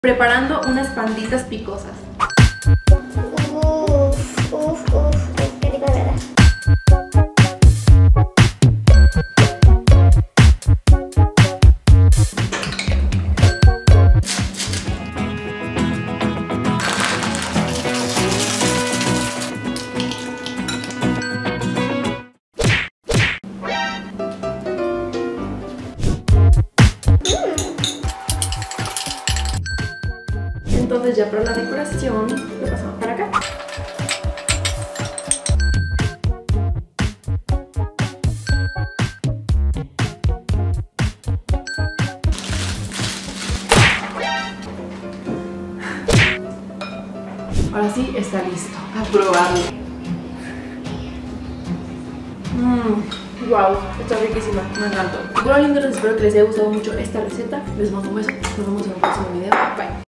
Preparando unas panditas picosas. Qué rico de verdad. Entonces ya para la decoración lo pasamos para acá. Ahora sí está listo. A probarlo. Wow, está riquísima, me encantó. Bueno, lindos, espero que les haya gustado mucho esta receta. Les mando un beso, nos vemos en un próximo video. Bye.